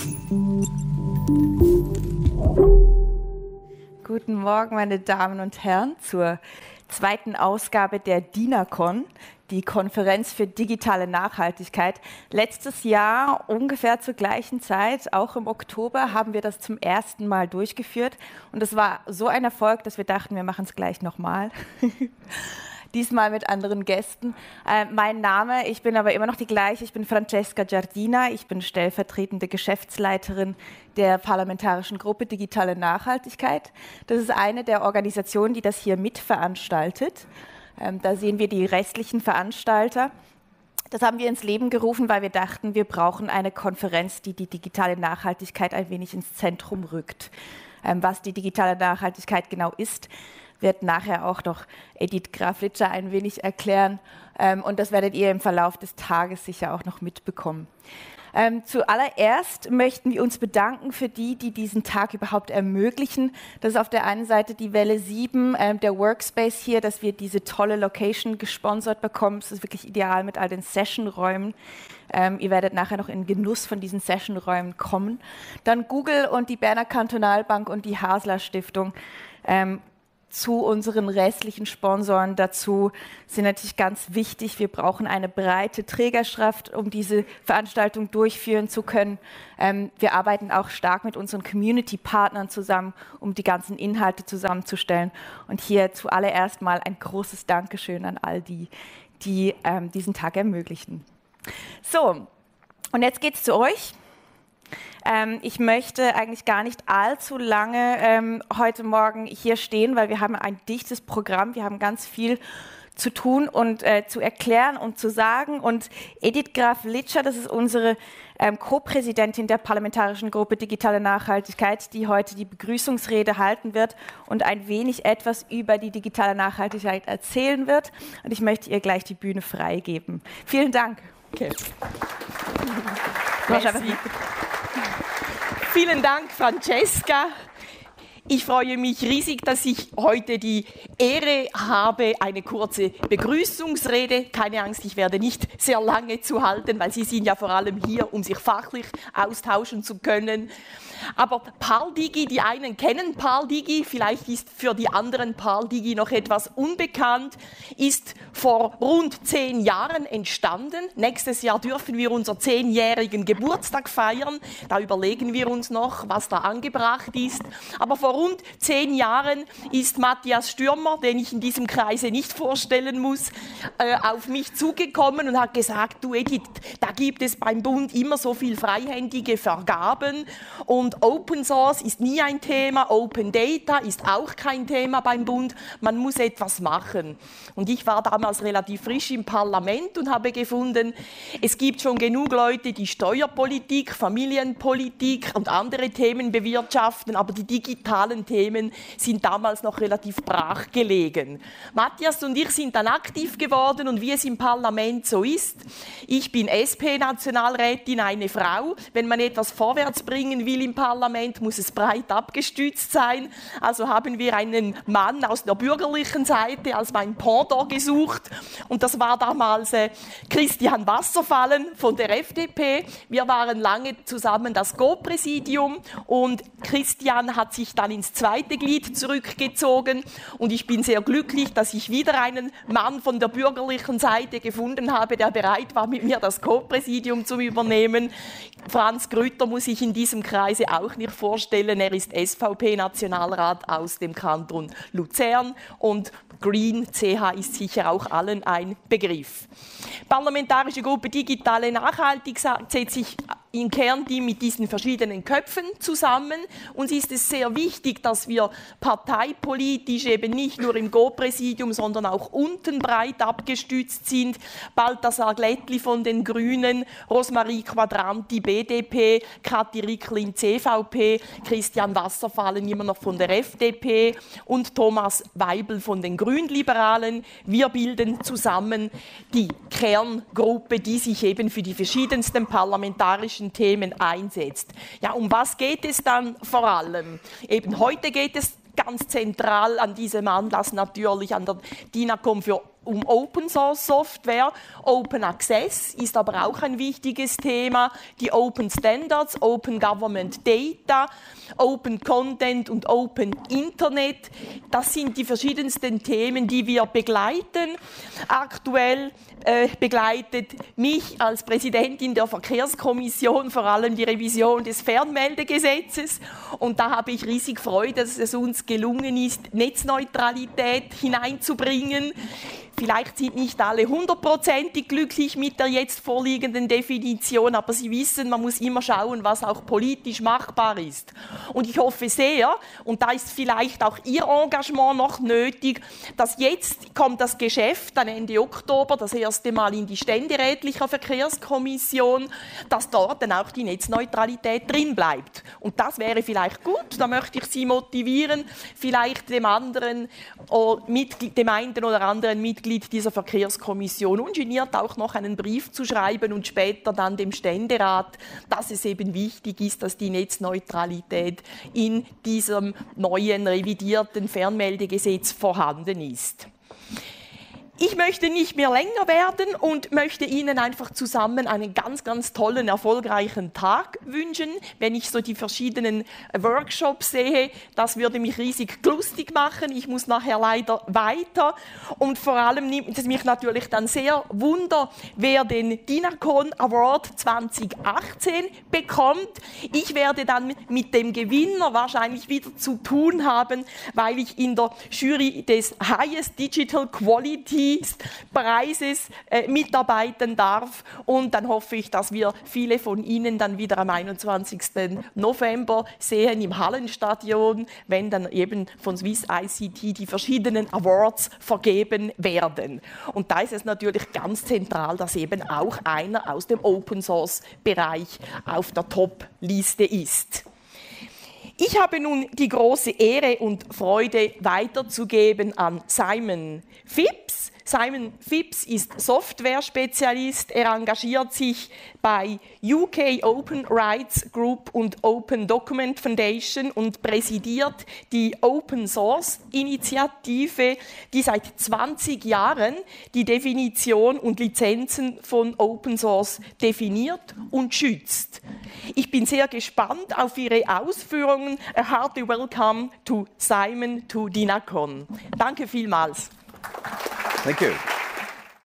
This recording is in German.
Guten Morgen, meine Damen und Herren, zur zweiten Ausgabe der DINACON, die Konferenz für digitale Nachhaltigkeit. Letztes Jahr, ungefähr zur gleichen Zeit, auch im Oktober, haben wir das zum ersten Mal durchgeführt. Und es war so ein Erfolg, dass wir dachten, wir machen es gleich nochmal. Diesmal mit anderen Gästen. Mein Name, ich bin aber immer noch die gleiche, ich bin Francesca Giardina, ich bin stellvertretende Geschäftsleiterin der Parlamentarischen Gruppe Digitale Nachhaltigkeit. Das ist eine der Organisationen, die das hier mitveranstaltet. Da sehen wir die restlichen Veranstalter. Das haben wir ins Leben gerufen, weil wir dachten, wir brauchen eine Konferenz, die die digitale Nachhaltigkeit ein wenig ins Zentrum rückt. Was die digitale Nachhaltigkeit genau ist, wird nachher auch noch Edith Graf-Litscher ein wenig erklären. Und das werdet ihr im Verlauf des Tages sicher auch noch mitbekommen. Zuallererst möchten wir uns bedanken für die diesen Tag überhaupt ermöglichen. Das ist auf der einen Seite die Welle 7, der Workspace hier, dass wir diese tolle Location gesponsert bekommen. Es ist wirklich ideal mit all den Sessionräumen. Ihr werdet nachher noch in Genuss von diesen Sessionräumen kommen. Dann Google und die Berner Kantonalbank und die Hasler Stiftung. Zu unseren restlichen Sponsoren dazu sind natürlich ganz wichtig. Wir brauchen eine breite Trägerschaft, um diese Veranstaltung durchführen zu können. Wir arbeiten auch stark mit unseren Community-Partnern zusammen, um die ganzen Inhalte zusammenzustellen. Und hier zuallererst mal ein großes Dankeschön an all die diesen Tag ermöglichen. So, und jetzt geht's zu euch. Ich möchte eigentlich gar nicht allzu lange heute Morgen hier stehen, weil wir haben ein dichtes Programm, wir haben ganz viel zu tun und zu erklären und zu sagen. Und Edith Graf-Litscher, das ist unsere Co-Präsidentin der Parlamentarischen Gruppe Digitale Nachhaltigkeit, die heute die Begrüßungsrede halten wird und ein wenig etwas über die digitale Nachhaltigkeit erzählen wird. Und ich möchte ihr gleich die Bühne freigeben. Vielen Dank. Okay. Vielen Dank, Francesca. Ich freue mich riesig, dass ich heute die Ehre habe, eine kurze Begrüßungsrede. Keine Angst, ich werde nicht sehr lange zu halten, weil Sie sind ja vor allem hier, um sich fachlich austauschen zu können. Aber ParlDigi, die einen kennen ParlDigi, vielleicht ist für die anderen ParlDigi noch etwas unbekannt, ist vor rund 10 Jahren entstanden. Nächstes Jahr dürfen wir unseren 10-jährigen Geburtstag feiern. Da überlegen wir uns noch, was da angebracht ist. Aber vor rund 10 Jahren ist Matthias Stürmer, den ich in diesem Kreise nicht vorstellen muss, auf mich zugekommen und hat gesagt, du Edith, da gibt es beim Bund immer so viel freihändige Vergaben und Open Source ist nie ein Thema, Open Data ist auch kein Thema beim Bund, man muss etwas machen. Und ich war damals relativ frisch im Parlament und habe gefunden, es gibt schon genug Leute, die Steuerpolitik, Familienpolitik und andere Themen bewirtschaften, aber die digitalen Themen sind damals noch relativ brach gelegen. Matthias und ich sind dann aktiv geworden und wie es im Parlament so ist, ich bin SP-Nationalrätin, eine Frau, wenn man etwas vorwärts bringen will im Parlament, muss es breit abgestützt sein. Also haben wir einen Mann aus der bürgerlichen Seite als mein Pendant gesucht. Und das war damals Christian Wasserfallen von der FDP. Wir waren lange zusammen das Go-Präsidium und Christian hat sich dann ins zweite Glied zurückgezogen. Und ich bin sehr glücklich, dass ich wieder einen Mann von der bürgerlichen Seite gefunden habe, der bereit war, mit mir das Co-Präsidium zu übernehmen. Franz Grütter muss ich in diesem Kreise auch nicht vorstellen. Er ist SVP-Nationalrat aus dem Kanton Luzern und Green CH ist sicher auch allen ein Begriff. Parlamentarische Gruppe Digitale Nachhaltigkeit setzt sich im Kernteam mit diesen verschiedenen Köpfen zusammen. Uns ist es sehr wichtig, dass wir parteipolitisch eben nicht nur im Go-Präsidium, sondern auch unten breit abgestützt sind. Balthasar Glättli von den Grünen, Rosmarie Quadranti BDP, Kathi Ricklin CVP, Christian Wasserfallen immer noch von der FDP und Thomas Weibel von den Grünliberalen. Wir bilden zusammen die Kerngruppe, die sich eben für die verschiedensten parlamentarischen Themen einsetzt. Ja, um was geht es dann vor allem? Eben heute geht es ganz zentral an diesem Anlass natürlich an der DINACON um Open Source Software. Open Access ist aber auch ein wichtiges Thema. Die Open Standards, Open Government Data, Open Content und Open Internet. Das sind die verschiedensten Themen, die wir begleiten. Aktuell begleitet mich als Präsidentin der Verkehrskommission vor allem die Revision des Fernmeldegesetzes. Und da habe ich riesig Freude, dass es uns gelungen ist, Netzneutralität hineinzubringen. Vielleicht sind nicht alle 100%ig glücklich mit der jetzt vorliegenden Definition, aber Sie wissen, man muss immer schauen, was auch politisch machbar ist. Und ich hoffe sehr, und da ist vielleicht auch Ihr Engagement noch nötig, dass jetzt kommt das Geschäft dann Ende Oktober das erste Mal in die ständerätliche Verkehrskommission, dass dort dann auch die Netzneutralität drin bleibt. Und das wäre vielleicht gut, da möchte ich Sie motivieren, vielleicht dem einen oder anderen Mitglied dieser Verkehrskommission ungeniert auch noch einen Brief zu schreiben und später dann dem Ständerat, dass es eben wichtig ist, dass die Netzneutralität in diesem neuen revidierten Fernmeldegesetz vorhanden ist. Ich möchte nicht mehr länger werden und möchte Ihnen einfach zusammen einen ganz, ganz tollen, erfolgreichen Tag wünschen. Wenn ich so die verschiedenen Workshops sehe, das würde mich riesig lustig machen. Ich muss nachher leider weiter. Und vor allem nimmt es mich natürlich dann sehr Wunder, wer den DINACON Award 2018 bekommt. Ich werde dann mit dem Gewinner wahrscheinlich wieder zu tun haben, weil ich in der Jury des Highest Digital Quality Preises mitarbeiten darf. Und dann hoffe ich, dass wir viele von Ihnen dann wieder am 21. November sehen im Hallenstadion, wenn dann eben von Swiss ICT die verschiedenen Awards vergeben werden. Und da ist es natürlich ganz zentral, dass eben auch einer aus dem Open-Source-Bereich auf der Top-Liste ist. Ich habe nun die große Ehre und Freude weiterzugeben an Simon Phipps. Simon Phipps ist Software-Spezialist. Er engagiert sich bei UK Open Rights Group und Open Document Foundation und präsidiert die Open Source Initiative, die seit 20 Jahren die Definition und Lizenzen von Open Source definiert und schützt. Ich bin sehr gespannt auf Ihre Ausführungen. A hearty welcome to Simon to DINACON. Danke vielmals. Thank you.